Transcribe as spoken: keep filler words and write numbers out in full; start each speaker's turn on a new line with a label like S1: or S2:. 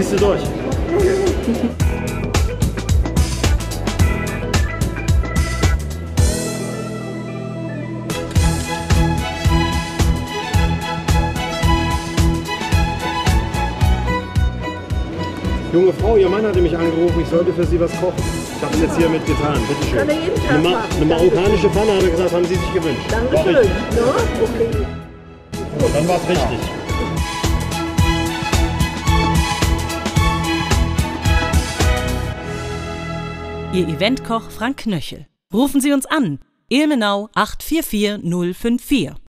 S1: ziehst du durch. Junge Frau, Ihr Mann hatte mich angerufen, ich sollte für Sie was kochen. Ich habe es jetzt hiermit getan, bitteschön.
S2: Kann er jeden Tag
S1: Eine, Ma
S2: machen.
S1: eine marokkanische Pfanne, hat er gesagt, haben Sie sich gewünscht.
S2: Dankeschön.
S1: War
S2: Ja, okay.
S1: So, dann war es richtig.
S3: Ihr Eventkoch Frank Knöchel. Rufen Sie uns an. Ilmenau acht vier vier null fünf vier.